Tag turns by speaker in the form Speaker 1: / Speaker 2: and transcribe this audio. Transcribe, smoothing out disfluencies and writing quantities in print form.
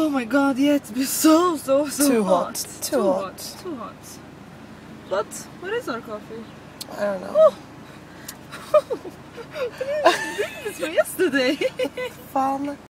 Speaker 1: Oh my god, yeah, it's been so
Speaker 2: Too
Speaker 1: hot.
Speaker 2: Too hot.
Speaker 1: Too hot. But where is our coffee?
Speaker 2: I don't know.
Speaker 1: This from yesterday.
Speaker 2: Fan.